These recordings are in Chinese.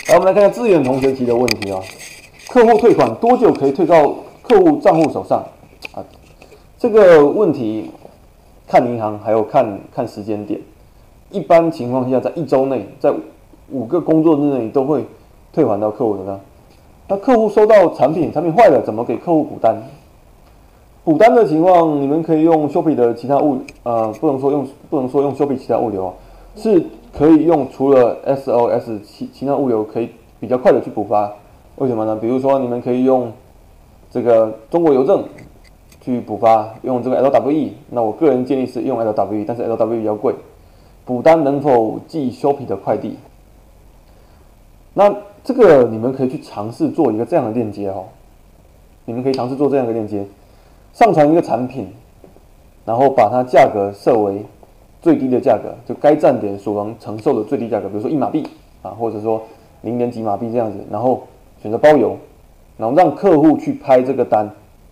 来，我们来看看志远同学提的问题啊，客户退款多久可以退到客户账户手上？啊，这个问题看银行还有看时间点。一般情况下，在1周内，在5个工作日内都会退还到客户手上。那客户收到产品坏了，怎么给客户补单？补单的情况，你们可以用 Shopee 的其他不能说用 Shopee 其他物流，是可以用除了 SOS 其他物流可以比较快的去补发。为什么呢？比如说你们可以用这个中国邮政去补发，用这个 LWE。那我个人建议是用 LWE， 但是 LWE 比较贵。补单能否寄 Shopee 的快递？那这个你们可以去尝试做一个这样的链接哦。你们可以尝试做这样的链接，上传一个产品，然后把它价格设为最低的价格，就该站点所能承受的最低价格，比如说1马币啊，或者说0点几马币这样子，然后选择包邮，然后让客户去拍这个单，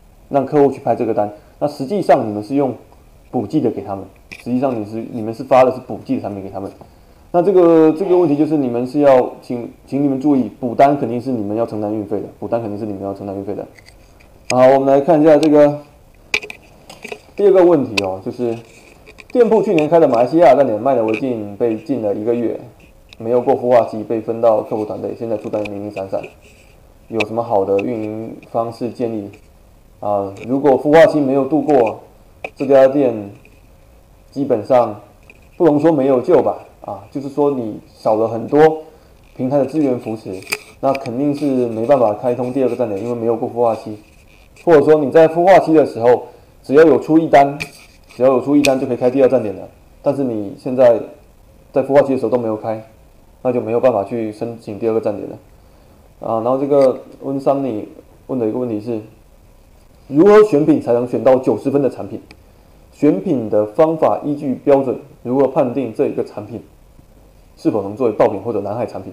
那实际上你们是用补寄的给他们，实际上你们是发的是补寄的产品给他们。那这个问题就是你们是要请你们注意，补单肯定是你们要承担运费的。好，我们来看一下这个第二个问题哦，就是店铺去年开的马来西亚站点卖的违禁被禁了1个月，没有过孵化期被分到客服团队，现在出单零零散散，有什么好的运营方式建议？如果孵化期没有度过，这家店基本上不能说没有救吧，就是说你少了很多平台的资源扶持，那肯定是没办法开通第2个站点，因为没有过孵化期。或者说你在孵化期的时候，只要有出一单就可以开第2站点了。但是你现在在孵化期的时候都没有开，那就没有办法去申请第2个站点了。然后这个温桑尼问的一个问题是，如何选品才能选到90分的产品？选品的方法依据标准，如何判定这一个产品是否能作为爆品或者蓝海产品？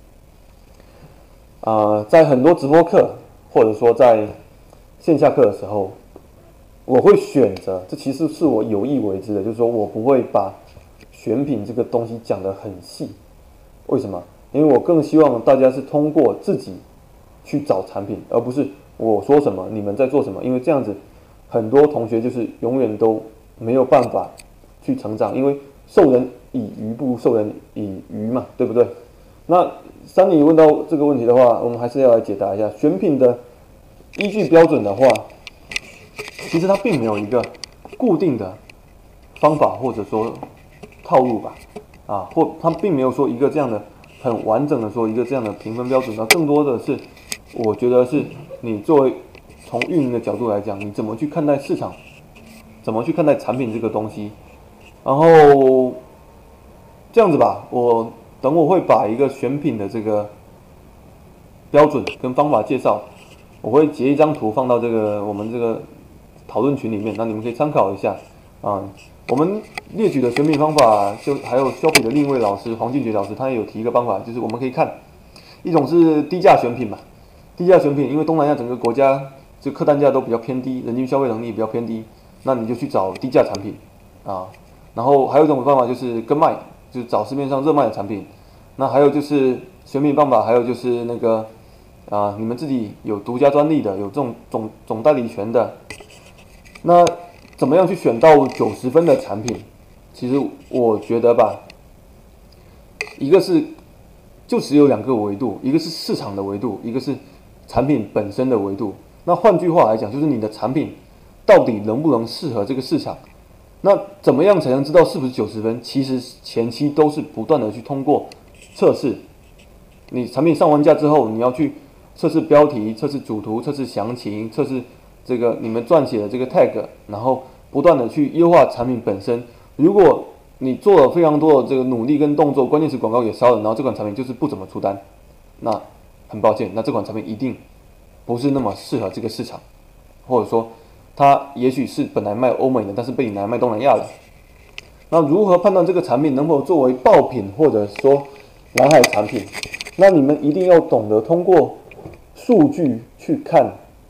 在很多直播课或者说在线下课的时候，我会选择，这其实是我有意为之的，就是说我不会把选品这个东西讲得很细。为什么？因为我更希望大家是通过自己去找产品，而不是我说什么你们在做什么，因为这样子很多同学就是永远都没有办法去成长，因为授人以鱼不如授人以渔嘛，对不对？那桑尼问到这个问题的话，我们还是要来解答一下选品的依据标准的话，其实它并没有一个固定的方法或者说套路吧，或它并没有说一个这样的很完整的说一个这样的评分标准，那更多的是我觉得是你作为从运营的角度来讲，你怎么去看待市场，怎么去看待产品这个东西，然后这样子吧，我会把一个选品的这个标准跟方法介绍，我会截一张图放到我们这个讨论群里面，那你们可以参考一下我们列举的选品方法，就还有 Shopee 的另一位老师黄俊杰老师，他也有提一个方法，就是我们可以看一种是低价选品嘛，低价选品，因为东南亚整个国家就客单价都比较偏低，人均消费能力比较偏低，那你就去找低价产品然后还有一种方法就是跟卖，就是找市面上热卖的产品。那还有就是选品方法，还有就是那个你们自己有独家专利的，有这种总代理权的。那怎么样去选到90分的产品？其实我觉得吧，一个是就只有2个维度，一个是市场的维度，一个是产品本身的维度。那换句话来讲，就是你的产品到底能不能适合这个市场？那怎么样才能知道是不是90分？其实前期都是不断的去通过测试。你产品上完架之后，你要去测试标题、测试主图、测试详情、测试这个你们撰写的这个 tag， 然后不断的去优化产品本身。如果你做了非常多的这个努力跟动作，关键词广告也烧了，然后这款产品就是不怎么出单，那很抱歉，那这款产品一定不是那么适合这个市场，或者说它也许是本来卖欧美的，但是被你拿来卖东南亚的。那如何判断这个产品能否作为爆品或者说蓝海产品？那你们一定要懂得通过数据去看，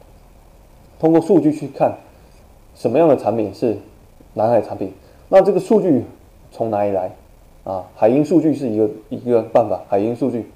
什么样的产品是蓝海产品。那这个数据从哪里来？海鹰数据是一个办法，海鹰数据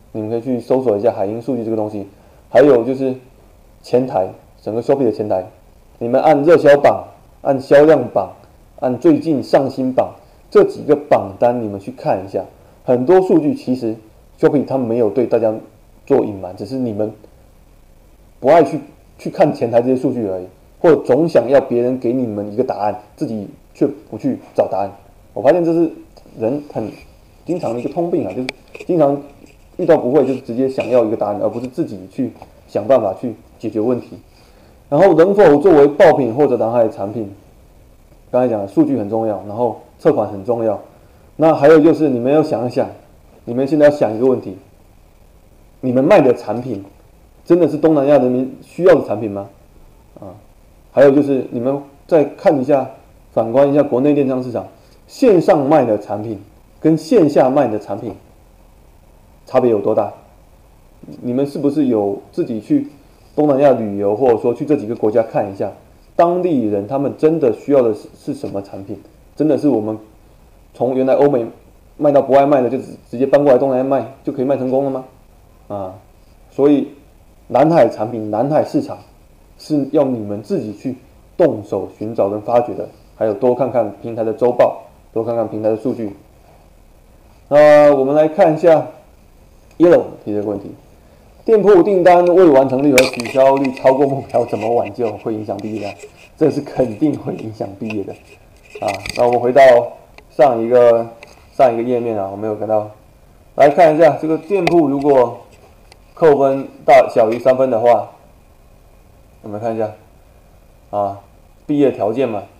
你们可以去搜索一下海鹰数据这个东西。还有就是前台，整个 Shopee 的前台，你们按热销榜、按销量榜、按最近上新榜这几个榜单，你们去看一下，很多数据其实 Shopee 他们没有对大家做隐瞒，只是你们不爱去看前台这些数据而已，或者总想要别人给你们一个答案，自己却不去找答案。我发现这是人很经常的一个通病啊，就是经常遇到不会就是直接想要一个答案，而不是自己去想办法去解决问题。然后能否作为爆品或者蓝海产品，刚才讲的数据很重要，然后测款很重要。那还有就是你们要想一想，你们现在要想一个问题，你们卖的产品真的是东南亚人民需要的产品吗？还有就是你们再看一下，反观一下国内电商市场，线上卖的产品跟线下卖的产品差别有多大？你们是不是有自己去东南亚旅游，或者说去这几个国家看一下，当地人他们真的需要的是什么产品？真的是我们从原来欧美卖到国外卖的，就直接搬过来东南亚卖就可以卖成功了吗？所以蓝海产品、蓝海市场是要你们自己去动手寻找跟发掘的，还有多看看平台的周报，多看看平台的数据。我们来看一下 Yellow 提这个问题：店铺订单未完成率和取消率超过目标，怎么挽救？会影响毕业的？这是肯定会影响毕业的。那我们回到上一个页面我没有看到，来看一下这个店铺如果扣分小于3分的话，我们看一下毕业条件嘛，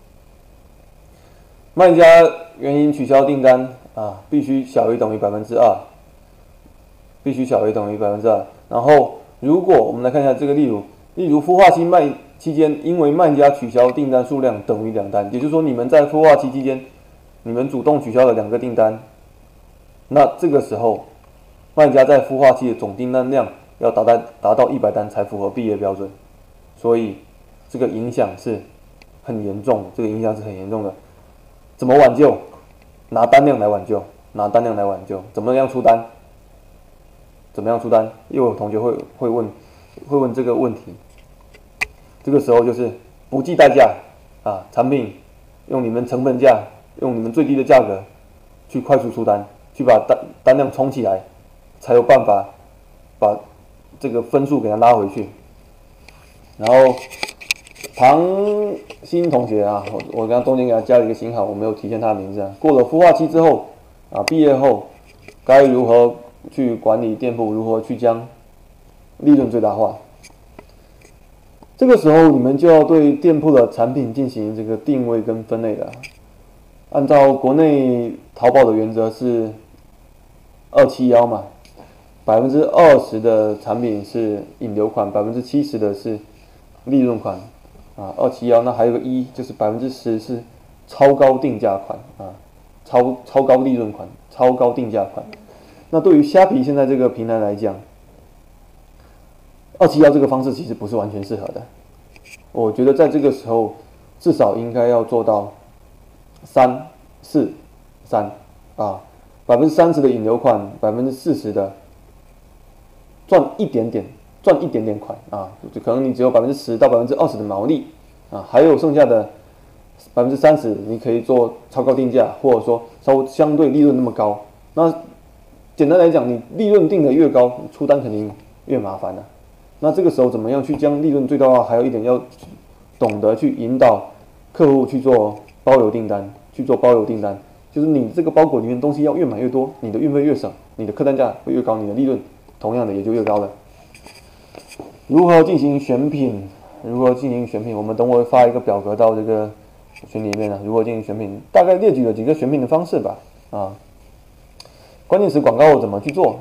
卖家原因取消订单必须小于等于2%，必须小于等于2%。然后如果我们来看一下这个例如孵化期期间，因为卖家取消订单数量等于2单，也就是说你们在孵化期期间，你们主动取消了2个订单，那这个时候卖家在孵化期的总订单量要达到100单才符合毕业标准，所以这个影响是很严重的，怎么挽救？拿单量来挽救，怎么样出单？又有同学会问这个问题，这个时候就是不计代价产品用你们成本价，用你们最低的价格去快速出单，去把单量冲起来，才有办法把这个分数给它拉回去。然后唐鑫同学我刚刚中间给他加了一个星号，我没有体现他的名字过了孵化期之后毕业后该如何去管理店铺，如何去将利润最大化？这个时候你们就要对店铺的产品进行这个定位跟分类了。按照国内淘宝的原则是271嘛，20%的产品是引流款，70%的是利润款271，那还有个就是10%是超高定价款超高利润款、超高定价款。那对于虾皮现在这个平台来讲，271这个方式其实不是完全适合的。我觉得在这个时候至少应该要做到3-4-3，30%的引流款，40%的赚一点点款就可能你只有10%到20%的毛利还有剩下的30%你可以做超高定价，或者说相对利润那么高。那简单来讲，你利润定的越高，出单肯定越麻烦那这个时候怎么样去将利润最大化？还有一点要懂得去引导客户去做包邮订单，就是你这个包裹里面东西要越买越多，你的运费越省，你的客单价会越高，你的利润同样的也就越高了。如何进行选品？我们等会发一个表格到这个群里面如何进行选品？大概列举了几个选品的方式吧关键词广告怎么去做？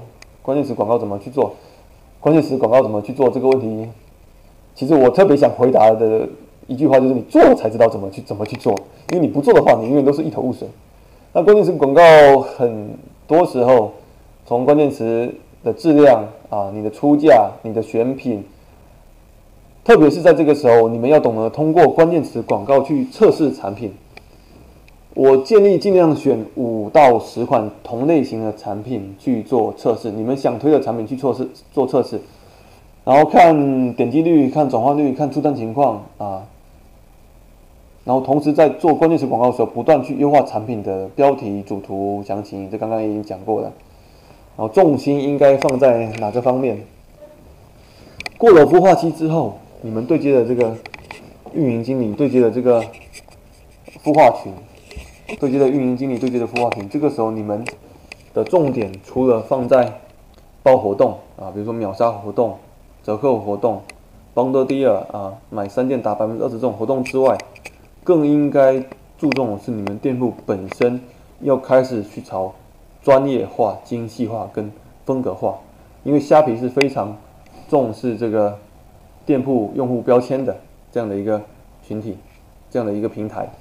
这个问题，其实我特别想回答的一句话就是：你做了才知道怎么去做，因为你不做的话，你永远都是一头雾水。那关键词广告很多时候，从关键词的质量你的出价、你的选品，特别是在这个时候，你们要懂得通过关键词广告去测试产品。 我建议尽量选5到10款同类型的产品去做测试，你们想推的产品去做测试，然后看点击率、看转化率、看出单情况啊，然后同时在做关键词广告的时候，不断去优化产品的标题、主图、详情，这刚刚已经讲过了。然后重心应该放在哪个方面？过了孵化期之后，你们对接的这个运营经理对接的这个孵化群。对接的运营经理对接的孵化群，这个时候你们的重点除了放在包活动啊，比如说秒杀活动、折扣活动、Bundle Deal 啊，买3件打20%这种活动之外，更应该注重的是你们店铺本身要开始去朝专业化、精细化跟风格化，因为虾皮是非常重视这个店铺用户标签的这样的一个群体，这样的一个平台。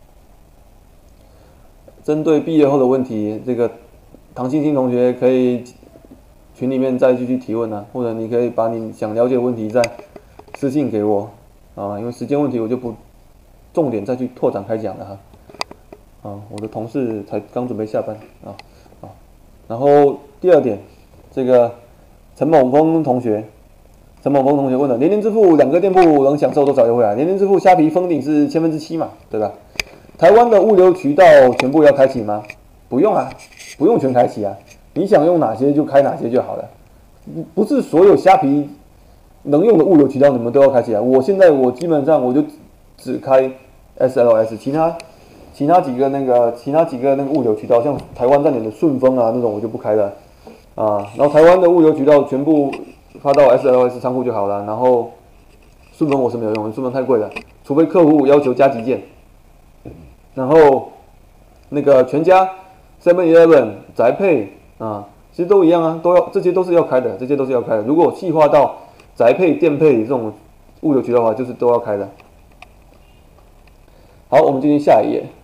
针对毕业后的问题，这个唐欣欣同学可以群里面再继续提问啊，或者你可以把你想了解的问题再私信给我啊，因为时间问题我就不重点再去拓展开讲了哈。啊，我的同事才刚准备下班啊。然后第2点，这个陈猛峰同学问了，联联支付2个店铺能享受多少优惠啊？联联支付虾皮封顶是7%嘛，对吧？台湾的物流渠道全部要开启吗？不用啊，不用全开启啊，你想用哪些就开哪些就好了。不是所有虾皮能用的物流渠道你们都要开启啊。我现在基本上我就只开 SLS， 其他几个那个物流渠道，像台湾站点的顺丰啊那种我就不开了啊。然后台湾的物流渠道全部发到 SLS 仓库就好了。然后顺丰我是没有用，顺丰太贵了，除非客户要求加急件。然后那个全家、7-Eleven、宅配啊，其实都一样啊，这些都是要开的，如果细化到宅配、电配这种物流渠道的话，就是都要开的。好，我们进行下一页。